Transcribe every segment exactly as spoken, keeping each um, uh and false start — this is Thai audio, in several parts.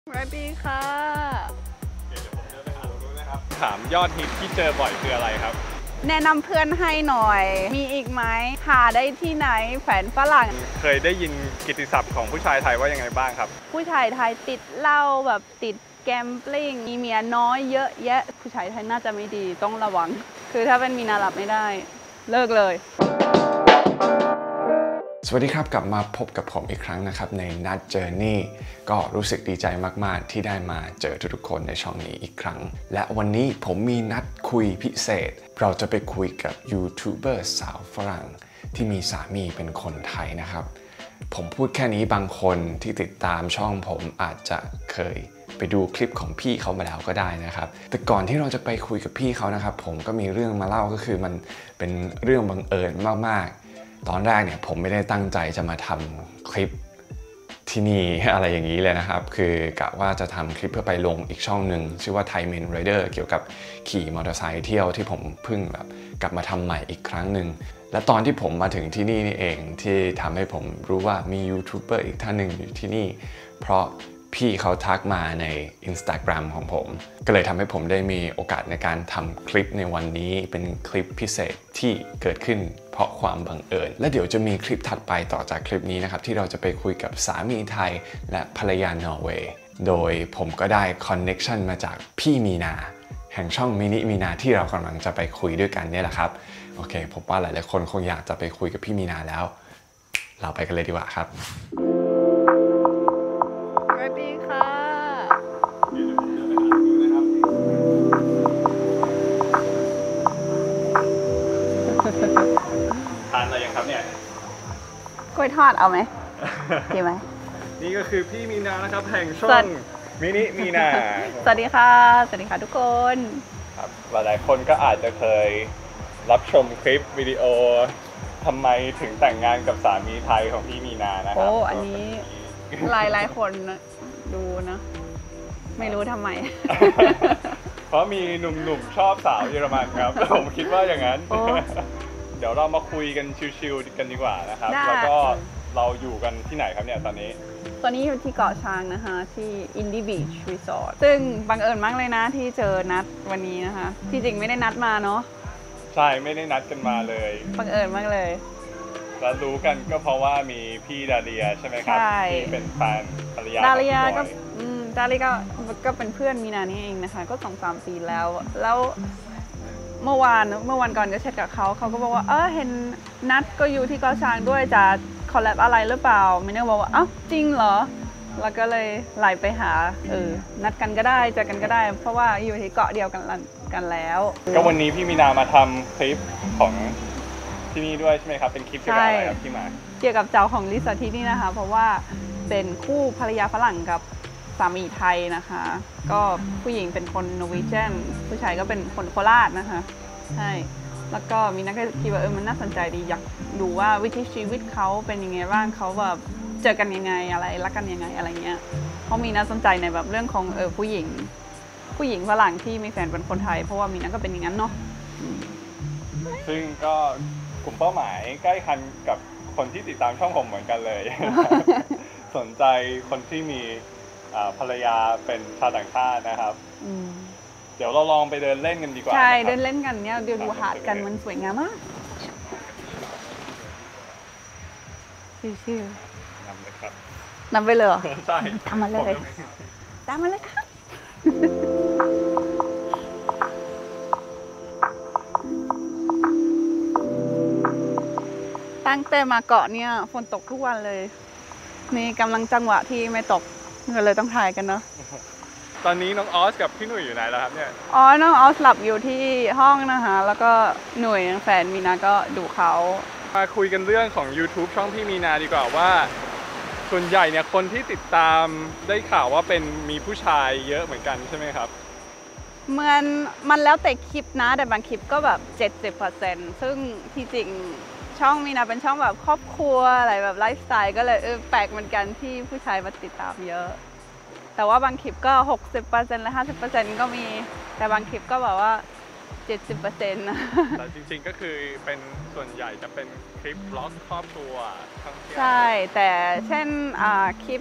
สวัสดีค่ะเดี๋ยวผมเดินไปหาตรงนู้นนะครับถามยอดฮิตที่เจอบ่อยคืออะไรครับแนะนำเพื่อนให้หน่อยมีอีกไหมหาได้ที่ไหนแฟนฝรั่งเคยได้ยินกิตติศัพท์ของผู้ชายไทยว่ายังไงบ้างครับผู้ชายไทยติดเหล้าแบบติดแกมบลิงมีเมียน้อยเยอะแยะผู้ชายไทยน่าจะไม่ดีต้องระวังคือถ้าเป็นมีนาหลับไม่ได้เลิกเลยสวัสดีครับกลับมาพบกับผมอีกครั้งนะครับในนัดเจอร์นี่ก็รู้สึกดีใจมากๆที่ได้มาเจอทุกๆคนในช่องนี้อีกครั้งและวันนี้ผมมีนัดคุยพิเศษเราจะไปคุยกับยูทูบเบอร์สาวฝรั่งที่มีสามีเป็นคนไทยนะครับผมพูดแค่นี้บางคนที่ติดตามช่องผมอาจจะเคยไปดูคลิปของพี่เขามาแล้วก็ได้นะครับแต่ก่อนที่เราจะไปคุยกับพี่เขานะครับผมก็มีเรื่องมาเล่าก็คือมันเป็นเรื่องบังเอิญมากๆตอนแรกเนี่ยผมไม่ได้ตั้งใจจะมาทำคลิปที่นี่อะไรอย่างนี้เลยนะครับคือกะว่าจะทำคลิปเพื่อไปลงอีกช่องหนึ่งชื่อว่า Thai Men Rider เกี่ยวกับขี่มอเตอร์ไซค์เที่ยวที่ผมเพิ่งแบบกลับมาทำใหม่อีกครั้งหนึ่งและตอนที่ผมมาถึงที่นี่นี่เองที่ทำให้ผมรู้ว่ามียูทูบเบอร์อีกท่านหนึ่งอยู่ที่นี่เพราะพี่เขาทักมาใน Instagram ของผมก็เลยทำให้ผมได้มีโอกาสในการทำคลิปในวันนี้เป็นคลิปพิเศษที่เกิดขึ้นเพราะความบังเอิญและเดี๋ยวจะมีคลิปถัดไปต่อจากคลิปนี้นะครับที่เราจะไปคุยกับสามีไทยและภรรยานอร์เวย์โดยผมก็ได้คอนเน็กชันมาจากพี่มีนาแห่งช่องมินิมีนาที่เรากำลังจะไปคุยด้วยกันเนี่ยแหละครับโอเคผมว่าหลายๆคนคงอยากจะไปคุยกับพี่มีนาแล้วเราไปกันเลยดีกว่าครับสวัสดีค่ะเดี๋ยวผมเดินไปหาตรงนู้นนะครับทานอะไรยังครับเนี่ยกล้วยทอดเอาไหมดีไหมนี่ก็คือพี่มีนานะครับแห่งช่องมินิมีนาสวัสดีค่ะสวัสดีค่ะทุกคนครับหลายๆคนก็อาจจะเคยรับชมคลิปวิดีโอทำไมถึงแต่งงานกับสามีไทยของพี่มีนานะครับโอ้อันนี้หลายหลายคนดูนะไม่รู้ทำไมเพราะมีหนุ่มๆชอบสาวเยอรมันครับผมคิดว่าอย่างนั้นเดี๋ยวเรามาคุยกันชิวๆกันดีกว่านะครับแล้วก็เราอยู่กันที่ไหนครับเนี่ยตอนนี้ตอนนี้อยู่ที่เกาะช้างนะคะที่ Indie Beach Resort ซึ่งบังเอิญมากเลยนะที่เจอนัดวันนี้นะคะที่จริงไม่ได้นัดมาเนาะใช่ไม่ได้นัดกันมาเลยบังเอิญมากเลยแล้วรู้กันก็เพราะว่ามีพี่ดาเลียใช่ไหมครับที่เป็นแฟนภรรยาดาเลียก็ดาเลียก็ก็เป็นเพื่อนมีนานี่เองนะคะก็สองสามปีแล้วแล้วเมื่อวานเมื่อวันก่อนก็แชทกับเขาเขาก็บอกว่าเออเห็นนัดก็อยู่ที่เกาะช้างด้วยจะคอลแลบอะไรหรือเปล่ามินาบอกว่าอ้าวจริงเหรอแล้วก็เลยไลน์ไปหาเออนัดกันก็ได้เจอกันก็ได้เพราะว่าอยู่ที่เกาะเดียวกันกันแล้วก็วันนี้พี่มีนามาทำคลิปของที่นี่ด้วยใช่ไหมครับเป็นคลิปเกี่ยวกับอะไรครับที่มาเกี่ยวกับเจ้าของรีสอร์ทที่นี่นะคะเพราะว่าเป็นคู่ภรรยาฝรั่งกับสามีไทยนะคะก็ผู้หญิงเป็นคนนอร์เวเจียนผู้ชายก็เป็นคนโคราชนะคะใช่แล้วก็มีนักคิดว่าเออมันน่าสนใจดีอยากดูว่าวิถีชีวิตเขาเป็นยังไงบ้างเขาแบบเจอกันยังไงอะไรรักกันยังไงอะไรเงี้ยเพราะมีน่าสนใจในแบบเรื่องของเออผู้หญิงผู้หญิงฝรั่งที่มีแฟนเป็นคนไทยเพราะว่ามีนักก็เป็นอย่างนั้นเนาะซึ่งก็กลุ่มเป้าหมายใกล้คันกับคนที่ติดตามช่องผมเหมือนกันเลย สนใจคนที่มีภรรยาเป็นชาวต่างชาตินะครับเดี๋ยวเราลองไปเดินเล่นกันดีกว่าใช่เดินเล่นกันเนี่ยเดี๋ยวดูหาดกันมันสวยงามมากชิวๆนำเลยครับนำไปเลยใช่ตามมาเลยตามมาเลยครับตั้งแต่มาเกาะเนี่ยฝนตกทุกวันเลยนี่กำลังจังหวะที่ไม่ตกก็เลยต้องถ่ายกันเนาะตอนนี้น้องออสกับพี่หนุ่ยอยู่ไหนแล้วครับเนี่ยอ๋อน้องออสหลับอยู่ที่ห้องนะคะแล้วก็หนุ่ยแฟนมีนาก็ดูเขามาคุยกันเรื่องของ YouTube ช่องพี่มีนาดีกว่าว่าส่วนใหญ่เนี่ยคนที่ติดตามได้ข่าวว่าเป็นมีผู้ชายเยอะเหมือนกันใช่ไหมครับเหมือนมันแล้วแต่คลิปนะแต่บางคลิปก็แบบ เจ็ดสิบเปอร์เซ็นต์ ซึ่งที่จริงช่องมีนาเป็นช่องแบบครอบครัวอะไรแบบไลฟ์สไตล์ก็เลยเออแปลกเหมือนกันที่ผู้ชายมาติดตามเยอะแต่ว่าบางคลิปก็ หกสิบเปอร์เซ็นต์ และ ห้าสิบเปอร์เซ็นต์ ก็มีแต่บางคลิปก็แบบว่า เจ็ดสิบเปอร์เซ็นต์ นะแต่จริงๆก็คือเป็นส่วนใหญ่จะเป็นคลิปบล็อกครอบครัวท่องเที่ยวใช่แต่เช่นคลิปท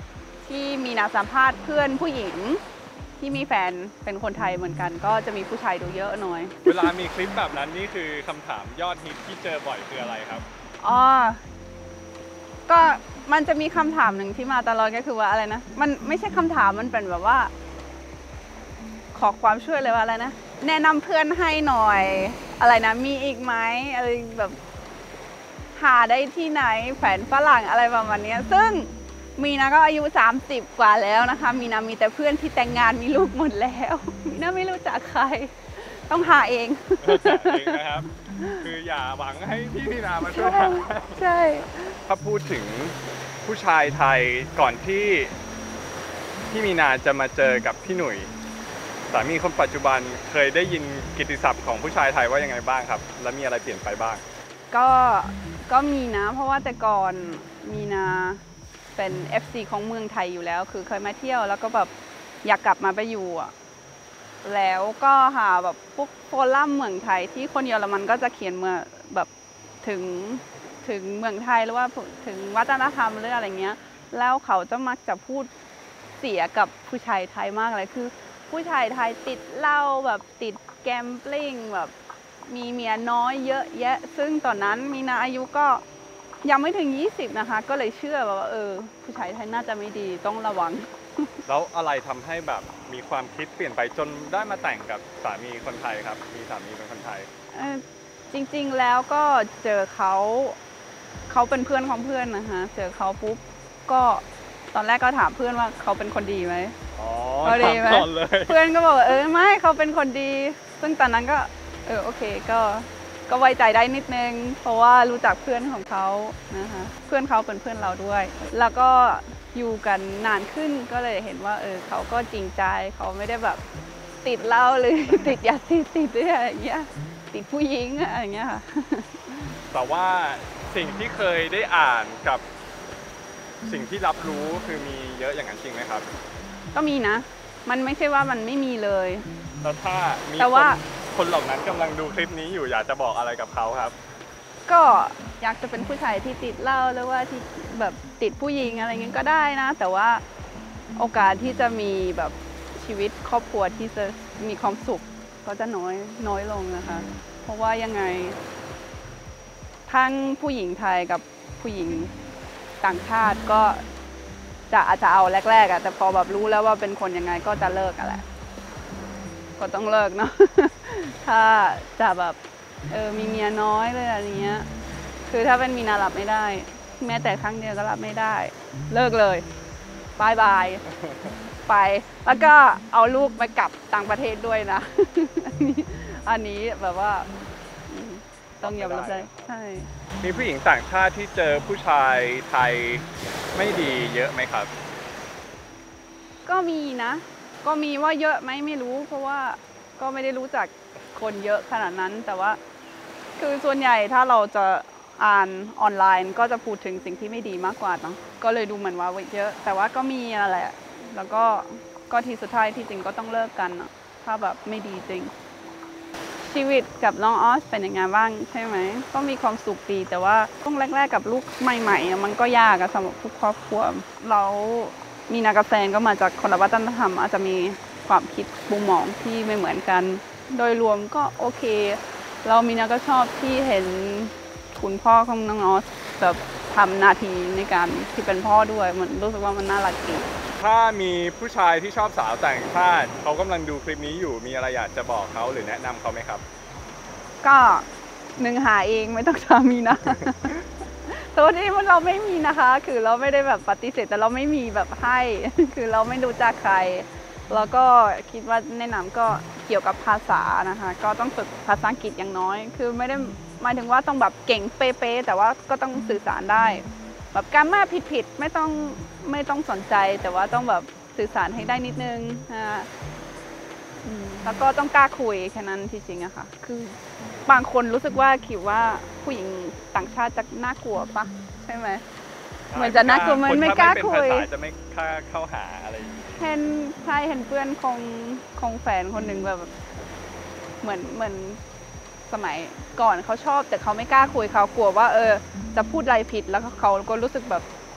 ที่มีนาสัมภาษณ์เพื่อนผู้หญิงที่มีแฟนเป็นคนไทยเหมือนกัน ก็จะมีผู้ชายดูเยอะหน่อยเวลามีคลิปแบบนั้นนี่คือคำถามยอดฮิตที่เจอบ่อยคืออะไรครับอ๋อ ก็มันจะมีคำถามหนึ่งที่มาตลอดก็คือว่าอะไรนะ มันไม่ใช่คำถามมันเป็นแบบว่า ขอความช่วยเลยว่าอะไรนะ แนะนำเพื่อนให้หน่อย อะไรนะ มีอีกไหมอะไรแบบหาได้ที่ไหนแฟนฝรั่งอะไรประมาณนี้ซึ่งมีนาก็อายุสามสิบกว่าแล้วนะคะ มีนามีแต่เพื่อนที่แต่งงานมีลูกหมดแล้ว มีนาไม่รู้จักใคร ต้องหาเองเองนะครับ คืออย่าหวังให้พี่มีนามาช่วยใช่ใช่ถ้าพูดถึงผู้ชายไทยก่อนที่พี่มีนาจะมาเจอกับพี่หนุ่ยสามีคนปัจจุบันเคยได้ยินกิตติศัพท์ของผู้ชายไทยว่ายังไงบ้างครับ และมีอะไรเปลี่ยนไปบ้างก็ก็มีนะ เพราะว่าแต่ก่อนมีนาเป็น เอฟ ซี ของเมืองไทยอยู่แล้ว คือเคยมาเที่ยวแล้วก็แบบอยากกลับมาไปอยู่อะแล้วก็หาแบบพวกโฟลัมเมืองไทยที่คนเยอรมันก็จะเขียนเมื่อแบบถึงถึงเมืองไทยหรือว่าถึงวัฒนธรรมหรืออะไรเงี้ยแล้วเขาจะมักจะพูดเสียกับผู้ชายไทยมากเลยคือผู้ชายไทยติดเหล้าแบบติดแกมบลิงแบบมีเมียน้อยเยอะแยะซึ่งตอนนั้นมีนาอายุก็ยังไม่ถึงยี่สิบนะคะก็เลยเชื่อว่าเออผู้ชายไทยน่าจะไม่ดีต้องระวังแล้วอะไรทำให้แบบมีความคิดเปลี่ยนไปจนได้มาแต่งกับสามีคนไทยครับ มีสามีเป็นคนไทยเอ่อจริงๆแล้วก็เจอเขาเขาเป็นเพื่อนของเพื่อนนะคะเจอเขาปุ๊บก็ตอนแรกก็ถามเพื่อนว่าเขาเป็นคนดีไหมอ๋อเขาดีไหมถามก่อนเลยเพื่อนก็บอกว่าเออไม่เขาเป็นคนดี ซึ่งตอนนั้นก็เออโอเคก็ก็ไว้ใจได้นิดนึงเพราะว่ารู้จักเพื่อนของเขานะคะเพื่อนเขาเป็นเพื่อนเราด้วย แล้วก็อยู่กันนานขึ้นก็เลยเห็นว่าเออเขาก็จริงใจเขาไม่ได้แบบติดเหล้าหรือ ติดยาเสพติดหรืออะไรอย่างเงี้ยติดผู้หญิงอะไรอย่างเงี้ยค่ะแต่ว่าสิ่งที่เคยได้อ่านกับสิ่งที่รับรู้คือมีเยอะอย่างนั้นจริงไหมครับก็มีนะ มันไม่ใช่ว่ามันไม่มีเลยแล้วถ้ามีแต่คว่านคนเหล่านั้นกำลังดูคลิปนี้อยู่อยากจะบอกอะไรกับเขาครับก็อยากจะเป็นผู้ชายที่ติดเหล้าหรือว่าที่แบบติดผู้หญิงอะไรเงี้ยก็ได้นะ แต่ว่าโอกาสที่จะมีแบบชีวิตครอบครัวที่จะมีความสุขก็จะน้อยน้อยลงนะคะ เพราะว่ายังไงทั้งผู้หญิงไทยกับผู้หญิงต่างชาติก็จะอาจจะเอาแรกๆอะแต่พอแบบรู้แล้วว่าเป็นคนยังไงก็จะเลิกอะแหละก็ต้องเลิกเนาะ ถ้าจะแบบเออมีเมียน้อยเลยอะไรเงี้ยคือถ้าเป็นมีนารับไม่ได้ แม้แต่ครั้งเดียวก็รับไม่ได้ เลิกเลยบายบาย ไปแล้วก็เอาลูกไปกลับต่างประเทศด้วยนะ อันนี้อันนี้แบบว่าอืมต้องยอมรับได้ใช่มีผู้หญิงต่างชาติที่เจอผู้ชายไทยไม่ดีเยอะไหมครับก็มีนะ ก็มีว่าเยอะไหมไม่รู้ เพราะว่าก็ไม่ได้รู้จักคนเยอะขนาดนั้น แต่ว่าคือส่วนใหญ่ถ้าเราจะอ่านออนไลน์ก็จะพูดถึงสิ่งที่ไม่ดีมากกว่าเนาะก็เลยดูเหมือนว่าเยอะ แต่ว่าก็มีอะไรแหละแล้วก็ก็ทีสุดท้ายที่จริงก็ต้องเลิกกันอะถ้าแบบไม่ดีจริง ชีวิตกับน้องออสเป็นยังไงบ้างใช่ไหมก็มีความสุขดีแต่ว่าต้องแรกๆกับลูกใหม่ๆอะมันก็ยากอะสำหรับทุกครอบครัวเรามีนากับแฟนก็มาจากคนละวัฒนธรรมอาจจะมีความคิดมุมมองที่ไม่เหมือนกัน โดยรวมก็โอเค เรามีนาก็ชอบที่เห็นคุณพ่อของน้องออสแบบทำหน้าที่ในการที่เป็นพ่อด้วยมันรู้สึกว่ามันน่ารักดีถ้ามีผู้ชายที่ชอบสาวต่างชาติเขากำลังดูคลิปนี้อยู่มีอะไรอยากจะบอกเขาหรือแนะนำเขาไหมครับก็หนึ่งหาเองไม่ต้องสามีนะ ตัวนี้มันเราไม่มีนะคะ คือเราไม่ได้แบบปฏิเสธแต่เราไม่มีแบบให้ คือเราไม่รู้จักใคร แล้วก็คิดว่าแนะนำก็เกี่ยวกับภาษานะคะ ก็ต้องฝึกภาษาอังกฤษอย่างน้อย คือไม่ได้หมายถึงว่าต้องแบบเก่งเป๊ะๆแต่ว่าก็ต้องสื่อสารได้ แบบการมาผิดๆไม่ต้องไม่ต้องสนใจ แต่ว่าต้องแบบสื่อสารให้ได้นิดนึงนะอืมแล้วก็ต้องกล้าคุยแค่นั้นที่จริงอะค่ะ คือบางคนรู้สึกว่าคิดว่าผู้หญิงต่างชาติจะน่ากลัวปะใช่ไหม เหมือนจะน่ากลัวมันไม่กล้าคุยนถ้าไม่เป็นภาษาจะไม่กล้าเข้าหาอะไรอย่างนี้เห็นใช่เห็นเพื่อนของของแฟนคนหนึ่งแบบเหมือนเหมือนสมัยก่อนเขาชอบแต่เขาไม่กล้าคุยเขากลัวว่าเออจะพูดอะไรผิดแล้วเขาก็รู้สึกแบบ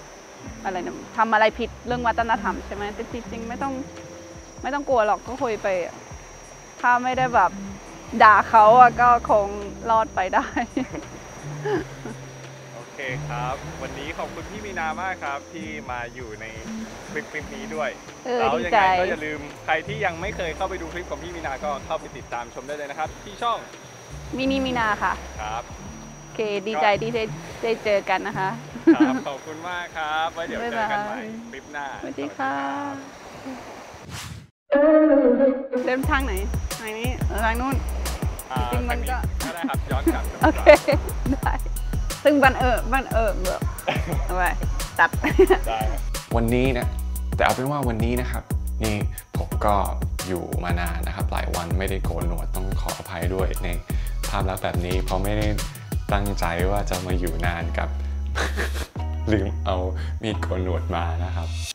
อะไรนะทำอะไรผิดเรื่องวัฒนธรรมใช่ไหมแต่จริงๆไม่ต้องไม่ต้องกลัวหรอกก็คุยไปถ้าไม่ได้แบบด่าเขาอะก็คงรอดไปได้โอเคครับ วันนี้ขอบคุณพี่มีนามากครับที่มาอยู่ในคลิปคลิปนี้ด้วยเออแล้วดียัใจไงก็อย่าลืมใครที่ยังไม่เคยเข้าไปดูคลิปของพี่มีนาก็เข้าไปติดตามชมได้เลยนะครับ ที่ช่องมินิมินาค่ะครับโอเคดีใจที่ได้ได้เจอกันนะคะครับขอบคุณมากครับไว้เดี๋ยวเจอกันใหม่คลิปหน้าสวัสดีค่ะสวัสดีรับเดินทางไหนทางนี้เออทางนู้นอ่าจริงๆมันก็ทางก็ได้ครับย้อนกลับโอเค ได้ ซึ่งบันเออบันเออเบอเอาไปตัดได้ครับวันนี้นะแต่เอาเป็นว่าวันนี้นะครับนี่ผมก็อยู่มานานนะครับหลายวันไม่ได้โกนหนวดต้องขออภัยด้วยในภาพลักษณ์แบบนี้เพราะไม่ได้ตั้งใจว่าจะมาอยู่นานกับ ลืมเอามีดโกนหนวดมานะครับ